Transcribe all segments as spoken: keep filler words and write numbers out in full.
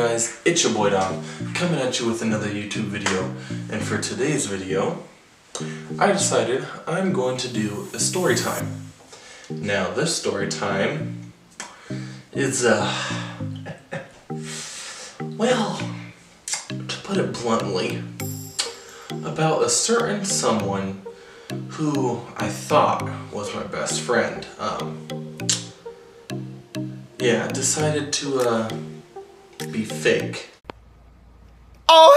guys, it's your boy Dom, coming at you with another YouTube video. And for today's video, I decided I'm going to do a story time. Now this story time is, uh, well, to put it bluntly, about a certain someone who I thought was my best friend. Um, yeah, decided to, uh, be fake. Oh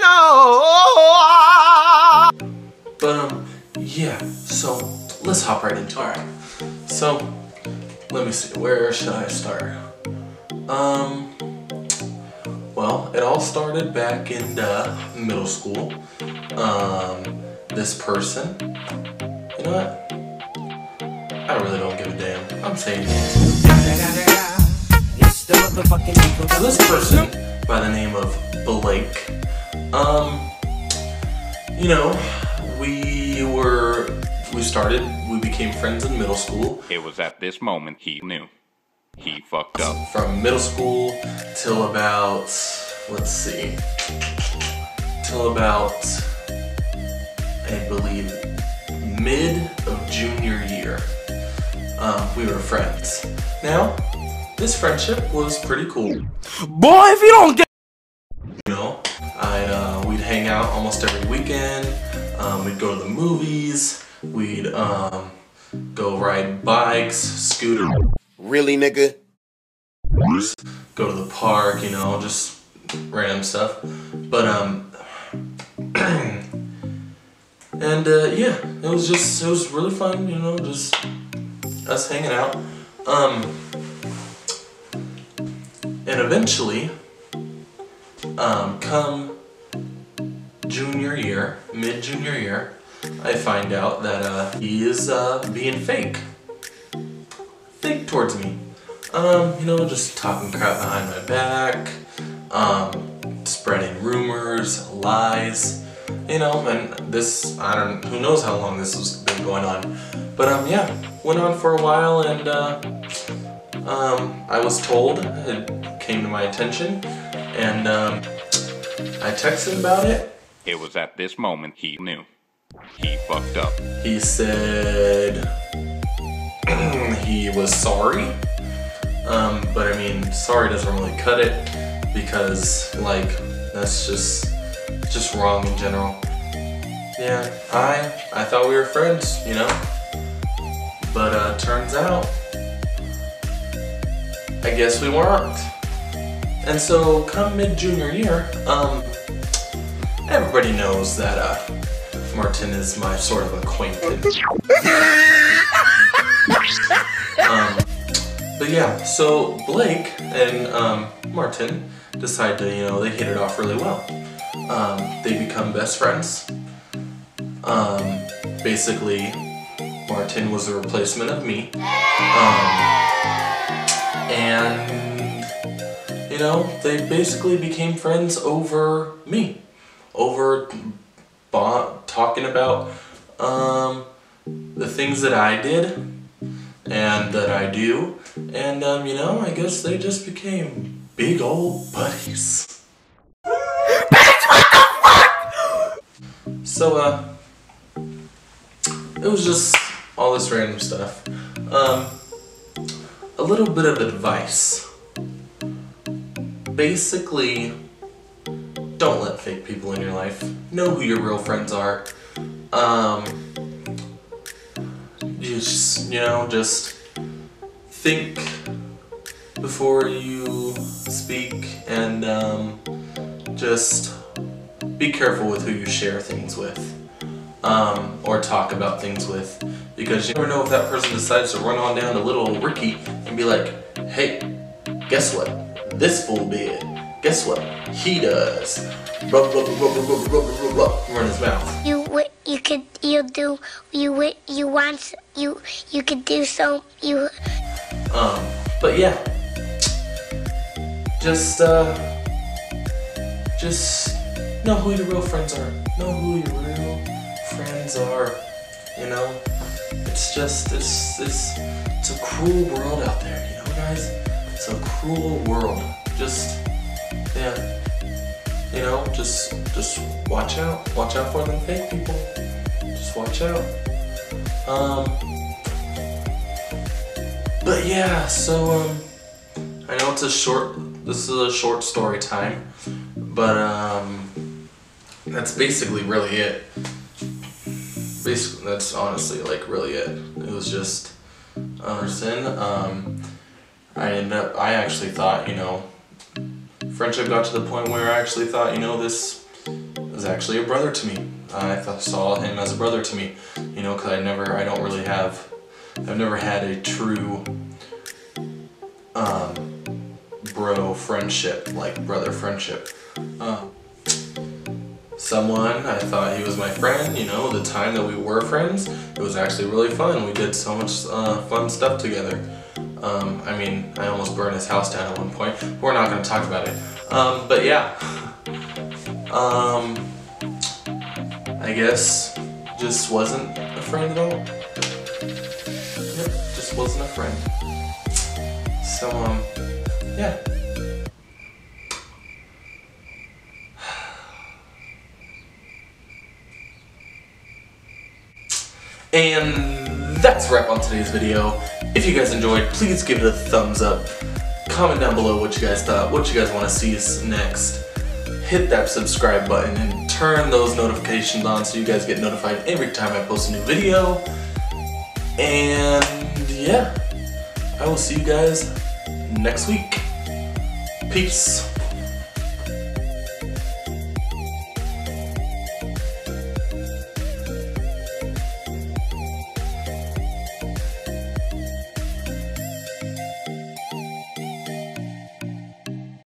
hell no! But um, yeah. So let's hop right into it. Alright. So let me see. Where should I start? Um. Well, it all started back in uh, middle school. Um, this person. You know what? I really don't give a damn. I'm saying it. So this person, by the name of Blake, um, you know, we were, we started, we became friends in middle school. It was at this moment he knew. He fucked up. From middle school till about, let's see, till about, I believe, mid of junior year, um, we were friends. Now, this friendship was pretty cool. Boy, if you don't get, you know, I uh, we'd hang out almost every weekend. Um, we'd go to the movies. We'd um, go ride bikes, scooter. Really, nigga? Go to the park, you know, just random stuff. But um, and uh, yeah, it was just it was really fun, you know, just us hanging out. Um. And eventually, um, come junior year, mid-junior year, I find out that uh, he is uh, being fake. Fake towards me. Um, you know, just talking crap behind my back, um, spreading rumors, lies, you know, and this, I don't, who knows how long this has been going on. But um, yeah, went on for a while, and uh, um, I was told, it came to my attention, and um, I texted about it. It was at this moment he knew. He fucked up. He said he was sorry, um, but I mean, sorry doesn't really cut it, because like, that's just, just wrong in general. Yeah, I, I thought we were friends, you know, but uh, turns out, I guess we weren't. And so, come mid-junior year, um, everybody knows that, uh, Martin is my sort of acquaintance. um, but yeah, so Blake and, um, Martin decide to, you know, they hit it off really well. Um, they become best friends. Um, basically, Martin was a replacement of me. Um, And, you know, they basically became friends over me. Over talking about um, the things that I did and that I do. And, um, you know, I guess they just became big old buddies. So, uh, it was just all this random stuff. Um, A little bit of advice. Basically, don't let fake people in your life. Know who your real friends are. Um, just, you know, just think before you speak, and um, just be careful with who you share things with. Um, or talk about things with, because you never know if that person decides to run on down to little Ricky and be like, hey, guess what this fool did? Guess what he does? Rub, rub, rub, rub, rub, rub, rub, rub, run his mouth. You you could you do you you want you you could do so you. Um, but yeah, just uh, just know who your real friends are. Know who your real friends are, you know. It's just it's it's it's a cruel world out there, you know, guys. It's a cruel world. Just yeah, you know, just just watch out, watch out for them fake people. Just watch out. Um, but yeah, so um, I know it's a short. This is a short story time, but um, that's basically really it. Basically, that's honestly like really it. It was just uh, sin. Um, I ended up. I actually thought, you know, friendship got to the point where I actually thought, you know, this was actually a brother to me. I th saw him as a brother to me, you know, because I never, I don't really have, I've never had a true um, bro friendship, like brother friendship. Uh, someone, I thought he was my friend, you know, the time that we were friends, it was actually really fun. We did so much uh, fun stuff together. Um, I mean, I almost burned his house down at one point. We're not going to talk about it. Um, but yeah. Um, I guess just wasn't a friend at all. Yep, just wasn't a friend. So, um, yeah. And that's a wrap on today's video. If you guys enjoyed, please give it a thumbs up. Comment down below what you guys thought, what you guys want to see us next. Hit that subscribe button and turn those notifications on so you guys get notified every time I post a new video. And yeah, I will see you guys next week. Peace.